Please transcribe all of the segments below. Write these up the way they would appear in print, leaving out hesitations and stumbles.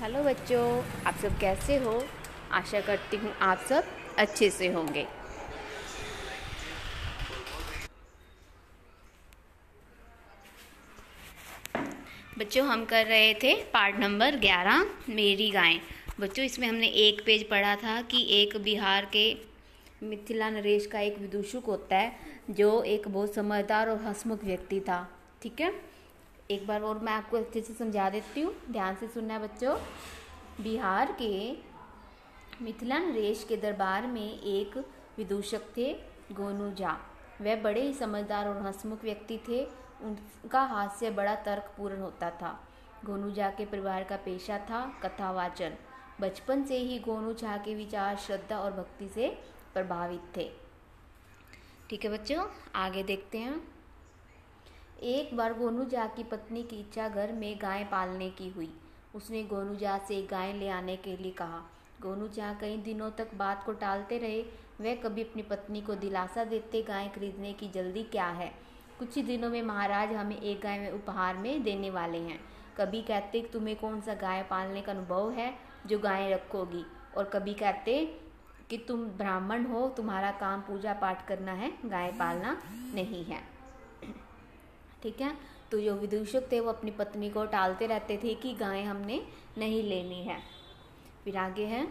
Hello बच्चों, आप सब कैसे हो। आशा करती हूँ आप सब अच्छे से होंगे। बच्चों, हम कर रहे थे पार्ट नंबर 11 मेरी गाय। बच्चों, इसमें हमने एक पेज पढ़ा था कि एक बिहार के मिथिला नरेश का एक विदूषक होता है जो एक बहुत समझदार और हंसमुख व्यक्ति था। ठीक है, एक बार और मैं आपको अच्छे से समझा देती हूँ, ध्यान से सुनना है बच्चों। बिहार के मिथिला नरेश के दरबार में एक विदूषक थे, गोनू झा। वह बड़े ही समझदार और हंसमुख व्यक्ति थे। उनका हास्य बड़ा तर्कपूर्ण होता था। गोनू झा के परिवार का पेशा था कथावाचन। बचपन से ही गोनू झा के विचार श्रद्धा और भक्ति से प्रभावित थे। ठीक है बच्चों, आगे देखते हैं। एक बार गोनू झा की पत्नी की इच्छा घर में गाय पालने की हुई। उसने गोनू झा से गाय ले आने के लिए कहा। गोनू झा कई दिनों तक बात को टालते रहे। वह कभी अपनी पत्नी को दिलासा देते, गाय खरीदने की जल्दी क्या है, कुछ ही दिनों में महाराज हमें एक गाय में उपहार में देने वाले हैं। कभी कहते तुम्हें कौन सा गाय पालने का अनुभव है जो गाय रखोगी, और कभी कहते कि तुम ब्राह्मण हो, तुम्हारा काम पूजा पाठ करना है, गाय पालना नहीं है। ठीक है, तो जो विदूषक थे वो अपनी पत्नी को टालते रहते थे कि गाय हमने नहीं लेनी है। फिर आगे है,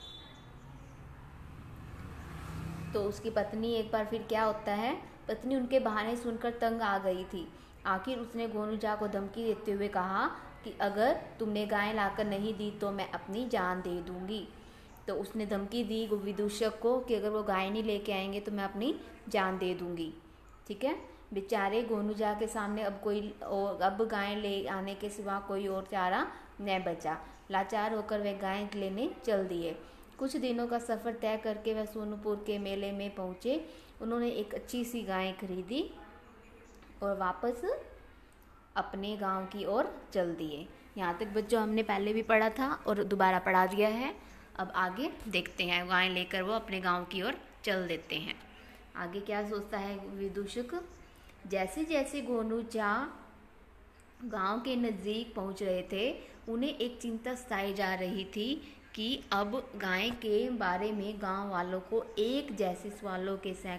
तो उसकी पत्नी एक बार फिर क्या होता है, पत्नी उनके बहाने सुनकर तंग आ गई थी। आखिर उसने गोनू झा को धमकी देते हुए कहा कि अगर तुमने गाय लाकर नहीं दी तो मैं अपनी जान दे दूंगी। तो उसने धमकी दी विदूषक को कि अगर वो गाय नहीं लेके आएंगे तो मैं अपनी जान दे दूंगी। ठीक है, बेचारे गोनू झा के सामने अब गाय ले आने के सिवा कोई और चारा न बचा। लाचार होकर वे गाय लेने चल दिए। कुछ दिनों का सफ़र तय करके वह सोनपुर के मेले में पहुँचे। उन्होंने एक अच्छी सी गाय खरीदी और वापस अपने गांव की ओर चल दिए। यहाँ तक बच्चों हमने पहले भी पढ़ा था और दोबारा पढ़ा दिया है। अब आगे देखते हैं, गाय लेकर वो अपने गांव की ओर चल देते हैं। आगे क्या सोचता है विदूषक। जैसे जैसे गोनू झा गांव के नज़दीक पहुंच रहे थे, उन्हें एक चिंता सताई जा रही थी कि अब गाय के बारे में गांव वालों को एक जैसे सवालों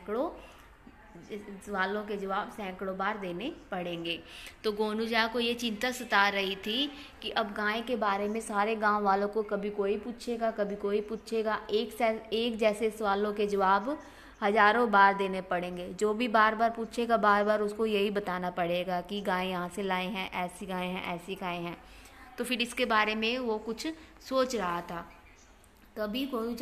के जवाब सैकड़ों बार देने पड़ेंगे। तो गोनू झा को ये चिंता सता रही थी कि अब गाय के बारे में सारे गांव वालों को कभी कोई पूछेगा, कभी कोई पूछेगा, एक जैसे सवालों के जवाब हजारों बार देने पड़ेंगे। जो भी बार बार पूछेगा बार बार उसको यही बताना पड़ेगा कि गाय यहाँ से लाए हैं, ऐसी गाय हैं, ऐसी गाय हैं। तो फिर इसके बारे में वो कुछ सोच रहा था। तभी गोनू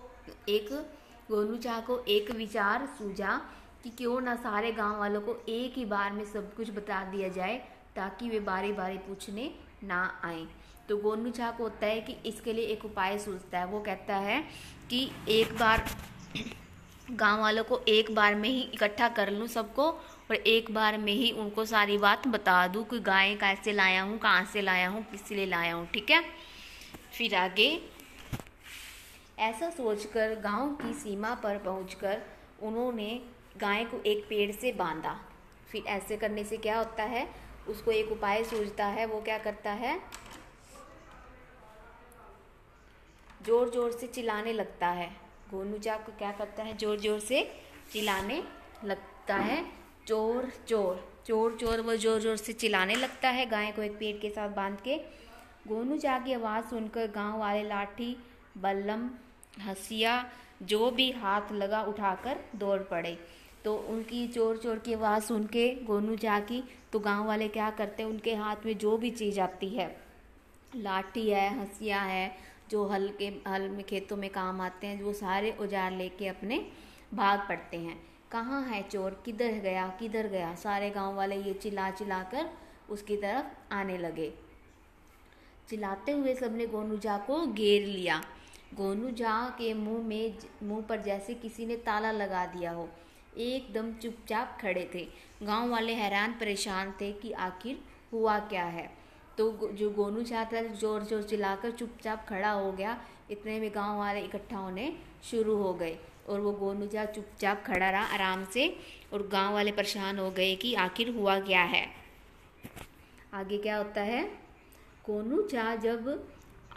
झा को एक विचार सूझा कि क्यों ना सारे गांव वालों को एक ही बार में सब कुछ बता दिया जाए ताकि वे बारी बारी पूछने ना आए। तो गोनू झा को होता है कि इसके लिए एक उपाय सूझता है। वो कहता है कि एक बार गांव वालों को एक बार में ही इकट्ठा कर लूँ सबको, और एक बार में ही उनको सारी बात बता दूँ कि गाय कैसे लाया हूँ, कहाँ से लाया हूँ, किस लिए लाया हूँ। ठीक है, फिर आगे ऐसा सोचकर गांव की सीमा पर पहुंचकर उन्होंने गाय को एक पेड़ से बांधा। फिर ऐसे करने से क्या होता है, उसको एक उपाय सूझता है। वो क्या करता है, जोर जोर से चिल्लाने लगता है। गोनू झा को क्या करता है, जोर जोर से चिल्लाने लगता है। चोर चोर चोर चोर वो जोर जोर से चिल्लाने लगता है गाय को एक पेड़ के साथ बांध के। गोनू झा की आवाज़ सुनकर गांव वाले लाठी, बल्लम, हंसिया जो भी हाथ लगा उठाकर दौड़ पड़े। तो उनकी चोर चोर की आवाज़ सुन के गोनू झा की, तो गांव वाले क्या करते हैं, उनके हाथ में जो भी चीज़ आती है, लाठी है, हंसिया है, जो हल में खेतों में काम आते हैं, वो सारे औजार लेके अपने भाग पड़ते हैं। कहाँ है चोर, किधर गया, सारे गांव वाले ये चिल्ला चिल्ला कर उसकी तरफ आने लगे। चिल्लाते हुए सबने गोनू झा को घेर लिया। गोनू झा के मुंह पर जैसे किसी ने ताला लगा दिया हो। एकदम चुपचाप खड़े थे। गांव वाले हैरान परेशान थे कि आखिर हुआ क्या है। तो जो गोनू झा था जोर जोर चिल्लाकर चुपचाप खड़ा हो गया। इतने में गांव वाले इकट्ठा होने शुरू हो गए और वो गोनू झा चुपचाप खड़ा रहा आराम से, और गांव वाले परेशान हो गए कि आखिर हुआ क्या है। आगे क्या होता है, गोनू झा जब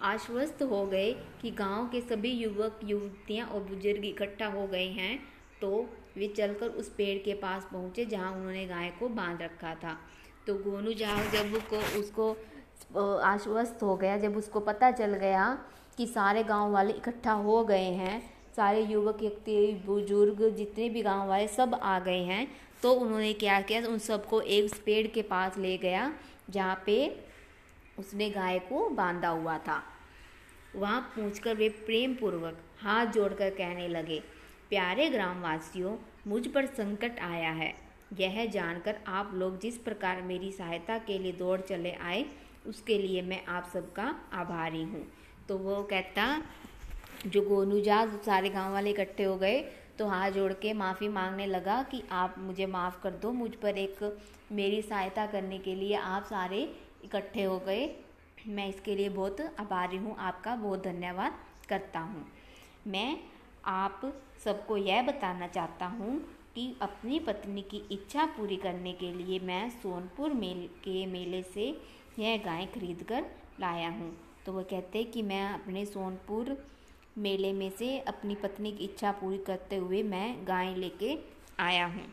आश्वस्त हो गए कि गांव के सभी युवक युवतियां और बुजुर्ग इकट्ठा हो गए हैं, तो वे चलकर उस पेड़ के पास पहुंचे जहां उन्होंने गाय को बांध रखा था। तो गोनू जहाँ जब उसको आश्वस्त हो गया, जब उसको पता चल गया कि सारे गांव वाले इकट्ठा हो गए हैं, सारे युवक व्यक्ति बुजुर्ग जितने भी गांव वाले सब आ गए हैं, तो उन्होंने क्या किया, उन सबको एक पेड़ के पास ले गया जहाँ पे उसने गाय को बांधा हुआ था। वहाँ पहुंचकर वे प्रेम पूर्वक हाथ जोड़कर कहने लगे, प्यारे ग्रामवासियों, मुझ पर संकट आया है। यह जानकर आप लोग जिस प्रकार मेरी सहायता के लिए दौड़ चले आए, उसके लिए मैं आप सबका आभारी हूँ। तो वो कहता, जो गोनूजा सारे गांव वाले इकट्ठे हो गए तो हाथ जोड़ के माफ़ी मांगने लगा कि आप मुझे माफ़ कर दो, मुझ पर एक मेरी सहायता करने के लिए आप सारे इकट्ठे हो गए, मैं इसके लिए बहुत आभारी हूँ, आपका बहुत धन्यवाद करता हूँ। मैं आप सबको यह बताना चाहता हूँ कि अपनी पत्नी की इच्छा पूरी करने के लिए मैं सोनपुर के मेले से यह गाय खरीद कर लाया हूँ। तो वो कहते हैं कि मैं अपने सोनपुर मेले में से अपनी पत्नी की इच्छा पूरी करते हुए मैं गाय लेके आया हूँ।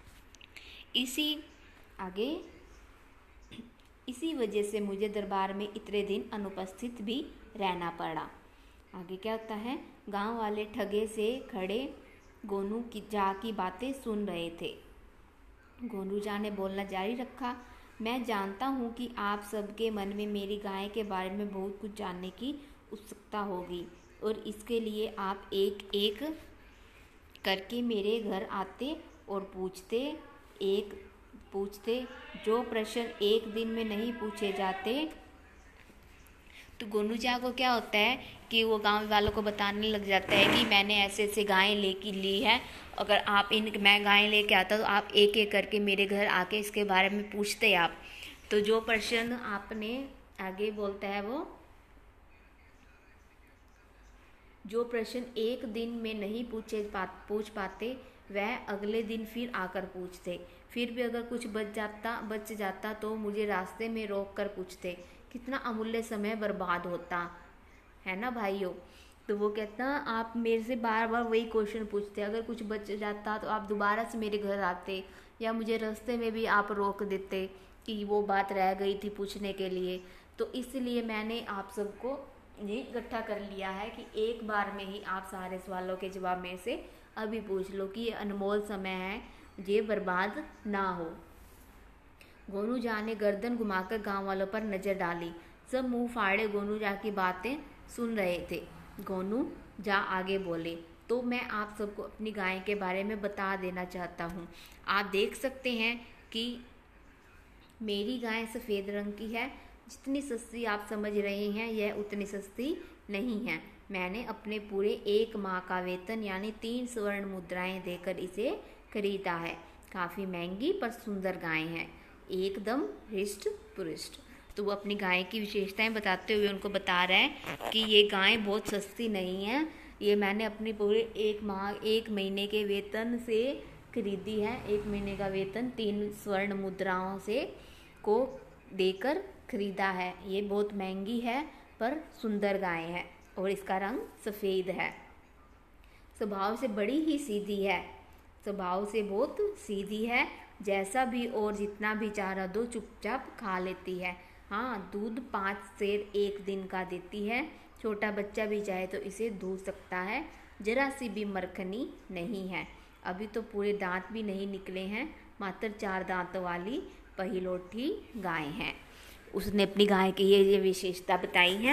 इसी वजह से मुझे दरबार में इतने दिन अनुपस्थित भी रहना पड़ा। आगे क्या होता है, गांव वाले ठगे से खड़े गोनू की बातें सुन रहे थे। गोनूजा ने बोलना जारी रखा, मैं जानता हूँ कि आप सबके मन में मेरी गाय के बारे में बहुत कुछ जानने की उत्सुकता होगी, और इसके लिए आप एक एक करके मेरे घर आते और पूछते जो प्रश्न एक दिन में नहीं पूछे जाते। तो गोनूजा को क्या होता है कि वो गांव वालों को बताने लग जाता है कि मैंने ऐसे ऐसे गायें ली है, अगर मैं गायें लेके आता तो आप एक एक करके मेरे घर आके इसके बारे में पूछते आप। तो जो प्रश्न आपने आगे बोलता है, वो जो प्रश्न एक दिन में नहीं पूछ पाते वह अगले दिन फिर आकर पूछते, फिर भी अगर कुछ बच जाता तो मुझे रास्ते में रोक कर पूछते। कितना अमूल्य समय बर्बाद होता है ना भाइयों। तो वो कहता, आप मेरे से बार बार वही क्वेश्चन पूछते, अगर कुछ बच जाता तो आप दोबारा से मेरे घर आते, या मुझे रास्ते में भी आप रोक देते कि वो बात रह गई थी पूछने के लिए। तो इसलिए मैंने आप सबको ये इकट्ठा कर लिया है कि एक बार में ही आप सारे सवालों के जवाब में से अभी पूछ लो कि ये अनमोल समय है, ये बर्बाद ना हो। गोनूजा ने गर्दन घुमाकर गांव वालों पर नजर डाली। सब मुंह फाड़े गोनूजा की बातें सुन रहे थे। गोनूजा आगे बोले, तो मैं आप सबको अपनी गाय के बारे में बता देना चाहता हूँ। आप देख सकते हैं कि मेरी गाय सफ़ेद रंग की है। जितनी सस्ती आप समझ रहे हैं यह उतनी सस्ती नहीं है। मैंने अपने पूरे 1 माह का वेतन यानी 3 स्वर्ण मुद्राएं देकर इसे खरीदा है। काफ़ी महंगी पर सुंदर गाय है, एकदम हृष्ट पुष्ट। तो वो अपनी गाय की विशेषताएं बताते हुए उनको बता रहा है कि ये गाय बहुत सस्ती नहीं है, ये मैंने अपनी पूरे 1 महीने के वेतन से खरीदी है। 1 महीने का वेतन 3 स्वर्ण मुद्राओं से को देकर खरीदा है। ये बहुत महंगी है पर सुंदर गाय है और इसका रंग सफ़ेद है। स्वभाव से बड़ी ही सीधी है, स्वभाव से बहुत सीधी है। जैसा भी और जितना भी चारा दो चुपचाप खा लेती है। हाँ, दूध 5 सेर 1 दिन का देती है। छोटा बच्चा भी चाहे तो इसे दूध सकता है। जरा सी भी मरखनी नहीं है। अभी तो पूरे दांत भी नहीं निकले हैं, मात्र 4 दांतों वाली पहिलोठी गाय है। उसने अपनी गाय की ये विशेषता बताई है।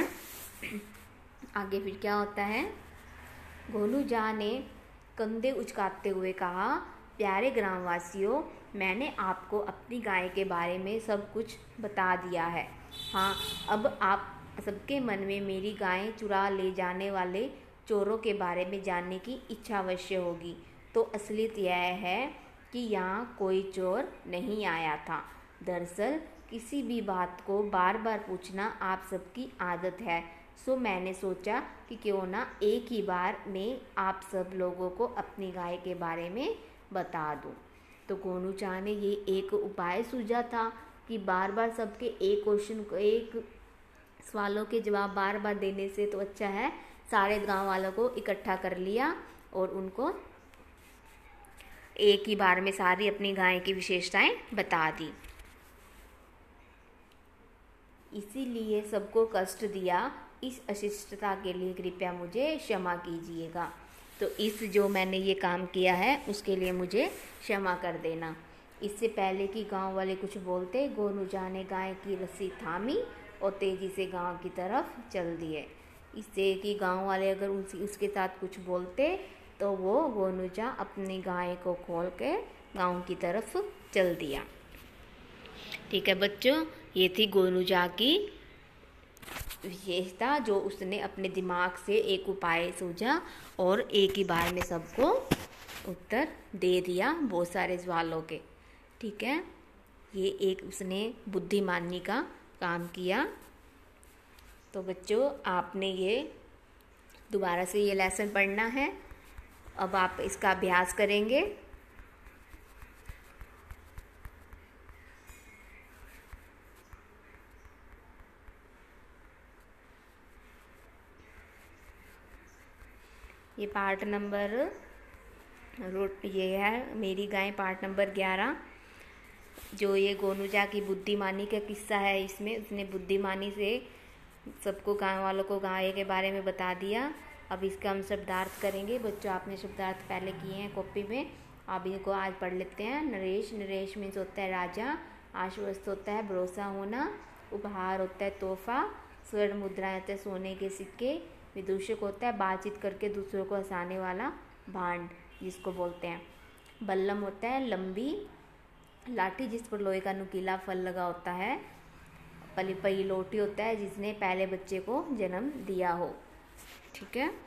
आगे फिर क्या होता है, गोनूजा ने कंधे उचकाते हुए कहा, प्यारे ग्रामवासियों, मैंने आपको अपनी गाय के बारे में सब कुछ बता दिया है। हाँ, अब आप सबके मन में मेरी गाय चुरा ले जाने वाले चोरों के बारे में जानने की इच्छा अवश्य होगी। तो असलियत यह है कि यहाँ कोई चोर नहीं आया था। दरअसल किसी भी बात को बार बार पूछना आप सबकी आदत है, सो मैंने सोचा कि क्यों ना एक ही बार में आप सब लोगों को अपनी गाय के बारे में बता दूं। तो गोनूजा ने ये एक उपाय सूझा था कि बार बार सबके एक सवालों के जवाब बार बार देने से तो अच्छा है सारे गांव वालों को इकट्ठा कर लिया और उनको एक ही बार में सारी अपनी गाय की विशेषताएं बता दी। इसीलिए सबको कष्ट दिया, इस अशिष्टता के लिए कृपया मुझे क्षमा कीजिएगा। तो इस जो मैंने ये काम किया है उसके लिए मुझे क्षमा कर देना। इससे पहले कि गांव वाले कुछ बोलते, गोनूजा ने गाय की रस्सी थामी और तेजी से गांव की तरफ चल दिए। इससे कि गांव वाले अगर उसके साथ कुछ बोलते तो वो गोनूजा अपनी गाय को खोल के गांव की तरफ चल दिया। ठीक है बच्चों, ये थी गोनूजा की विशेषता जो उसने अपने दिमाग से एक उपाय सूझा और एक ही बार में सबको उत्तर दे दिया बहुत सारे सवालों के। ठीक है, ये एक उसने बुद्धिमानी का काम किया। तो बच्चों आपने ये दोबारा से ये लेसन पढ़ना है। अब आप इसका अभ्यास करेंगे। ये पार्ट नंबर ये है मेरी गाय पार्ट नंबर 11। जो ये गोनूजा की बुद्धिमानी का किस्सा है, इसमें उसने बुद्धिमानी से सबको गाँव वालों को गाय के बारे में बता दिया। अब इसका हम शब्दार्थ करेंगे। बच्चों आपने शब्दार्थ पहले किए हैं कॉपी में, आप इनको आज पढ़ लेते हैं। नरेश, नरेश मीन्स होता है राजा। आश्वस्त होता है भरोसा होना। उपहार होता है तोहफा। स्वर्ण मुद्रा होता है सोने के सिक्के। विदूषक होता है बातचीत करके दूसरों को हंसाने वाला भांड जिसको बोलते हैं। बल्लम होता है लंबी लाठी जिस पर लोहे का नुकीला फल लगा होता है। पहिलोटी होता है जिसने पहले बच्चे को जन्म दिया हो। ठीक है,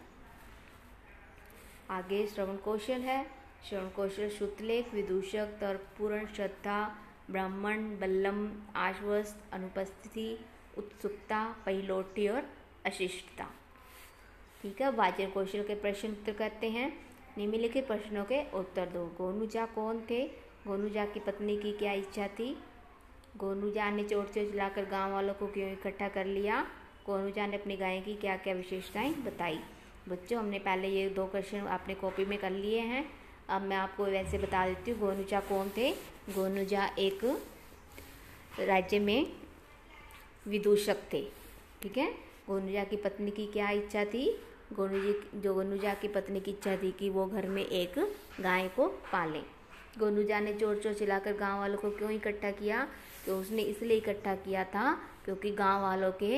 आगे श्रवण कौशल है। श्रवण कौशल श्रुतलेख, विदूषक, तर्कपूर्ण, श्रद्धा, ब्राह्मण, बल्लम, आश्वस्त, अनुपस्थिति, उत्सुकता, पहिलोटी और अशिष्टता। ठीक है, वाचन कौशल के प्रश्न उत्तर करते हैं। निम्नलिखित प्रश्नों के उत्तर दो। गोनूजा कौन थे? गोनूजा की पत्नी की क्या इच्छा थी? गोनूजा ने चोर चिल्लाकर गांव वालों को क्यों इकट्ठा कर लिया? गोनूजा ने अपनी गाय की क्या क्या विशेषताएं बताई? बच्चों हमने पहले ये 2 क्वेश्चन अपने कॉपी में कर लिए हैं। अब मैं आपको वैसे बता देती हूँ गोनूजा कौन थे। गोनूजा एक राज्य में विदूषक थे। ठीक है, गोनूजा की पत्नी की क्या इच्छा थी? गोनूजा की पत्नी की इच्छा थी कि वो घर में एक गाय को पाले। गोनूजा ने चोर चोर चिल्लाकर गांव वालों को क्यों इकट्ठा किया? तो उसने इसलिए इकट्ठा किया था क्योंकि गांव वालों के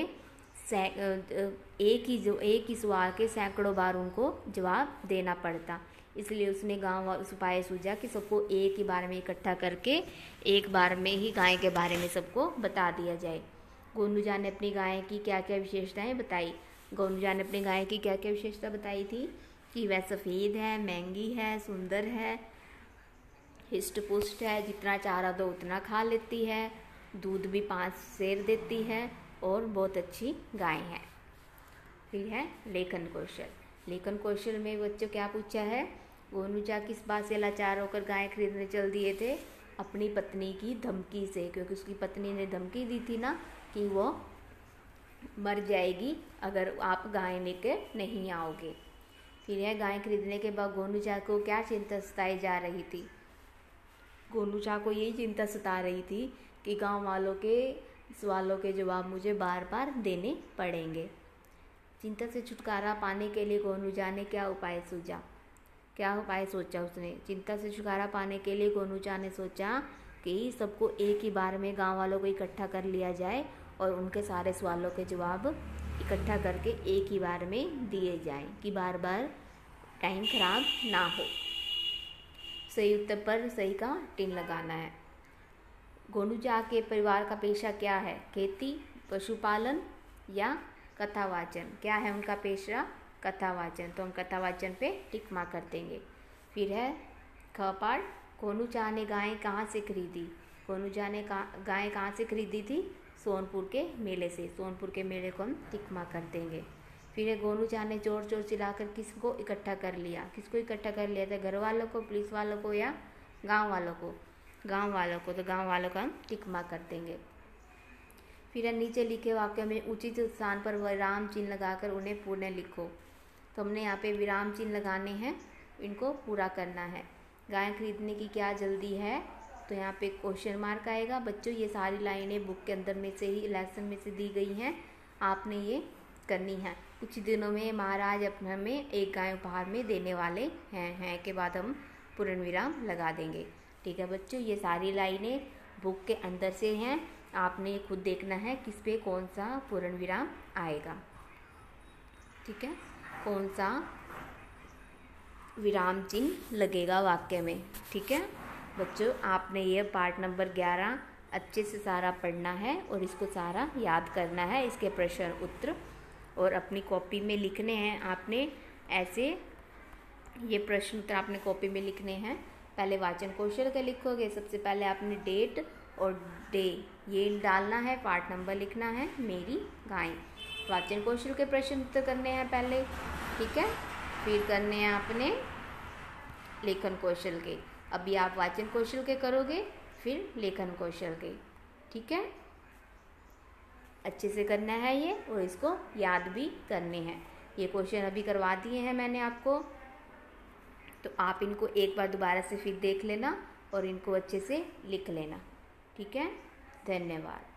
एक ही सवाल के सैकड़ों बार उनको जवाब देना पड़ता। इसलिए उसने उस उपाय सूझा कि सबको एक ही बार में इकट्ठा करके एक बार में ही गाय के बारे में सबको बता दिया जाए। गोनूजा ने अपनी गाय की क्या क्या विशेषताएं बताई? गोनूजा ने अपनी गाय की क्या क्या विशेषता बताई थी कि वह सफ़ेद है, महंगी है, सुंदर है, हिस्ट पुष्ट है, जितना चारा दो उतना खा लेती है, दूध भी 5 सेर देती है और बहुत अच्छी गाय है। फिर है लेखन कौशल। लेखन कौशल में बच्चों क्या पूछा है? गोनूजा किस बात से लाचार होकर गाय खरीदने चल दिए थे? अपनी पत्नी की धमकी से, क्योंकि उसकी पत्नी ने धमकी दी थी ना कि वो मर जाएगी अगर आप गाय लेकर नहीं आओगे। फिर है गाय खरीदने के बाद गोनूजा को क्या चिंता सताई जा रही थी? गोनूजा को यही चिंता सता रही थी कि गांव वालों के सवालों के जवाब मुझे बार बार देने पड़ेंगे। चिंता से छुटकारा पाने के लिए गोनूजा ने क्या उपाय सूझा? क्या उपाय सोचा उसने? चिंता से छुटकारा पाने के लिए गोनूजा ने सोचा कि सबको एक ही बार में गांव वालों को इकट्ठा कर लिया जाए और उनके सारे सवालों के जवाब इकट्ठा करके एक ही बार में दिए जाएं कि बार बार टाइम खराब ना हो। सही उत्तर पर सही का टिक लगाना है। गोनूजा के परिवार का पेशा क्या है? खेती, पशुपालन या कथावाचन? क्या है उनका पेशा? कथावाचन। तो हम कथावाचन पे टिक मार्क कर देंगे। फिर है ख पार्ट, गोनूजा ने गाय कहाँ से खरीदी? गोनूजा ने गाय कहाँ से खरीदी थी? सोनपुर के मेले से। सोनपुर के मेले को हम टिक मार्क कर देंगे। फिर है गोनूजा ने चोर चोर चिल्लाकर किसको इकट्ठा कर लिया? किसको इकट्ठा कर लिया था? घर वालों को, पुलिस वालों को या गांव वालों को? गांव वालों को। तो गांव वालों का हम टिक मार्क कर देंगे। फिर नीचे लिखे वाक्य में उचित स्थान पर विराम चिन्ह लगाकर उन्हें पुनः लिखो। तो हमने यहाँ पे विराम चिन्ह लगाने हैं, इनको पूरा करना है। गाय खरीदने की क्या जल्दी है, तो यहाँ पे क्वेश्चन मार्क आएगा। बच्चों ये सारी लाइनें बुक के अंदर में से ही, लेसन में से दी गई हैं, आपने ये करनी है। कुछ दिनों में महाराज अपने हमें एक गाय उपहार में देने वाले हैं के बाद हम पूर्ण विराम लगा देंगे। ठीक है बच्चों, ये सारी लाइनें बुक के अंदर से हैं, आपने खुद देखना है किस पे कौन सा पूर्ण विराम आएगा। ठीक है, कौन सा विराम चिन्ह लगेगा वाक्य में। ठीक है बच्चों, आपने ये पार्ट नंबर 11 अच्छे से सारा पढ़ना है और इसको सारा याद करना है, इसके प्रश्न उत्तर और अपनी कॉपी में लिखने हैं। आपने ऐसे ये प्रश्न उत्तर आपने कॉपी में लिखने हैं। पहले वाचन कौशल के लिखोगे, सबसे पहले आपने डेट और डे ये डालना है, पार्ट नंबर लिखना है मेरी गाय। वाचन कौशल के प्रश्न उत्तर करने हैं पहले, ठीक है, फिर करने हैं आपने लेखन कौशल के। अभी आप वाचन कौशल के करोगे, फिर लेखन कौशल के। ठीक है, अच्छे से करना है ये और इसको याद भी करने हैं। ये क्वेश्चन अभी करवा दिए हैं मैंने आपको, तो आप इनको एक बार दोबारा से फिर देख लेना और इनको अच्छे से लिख लेना। ठीक है, धन्यवाद।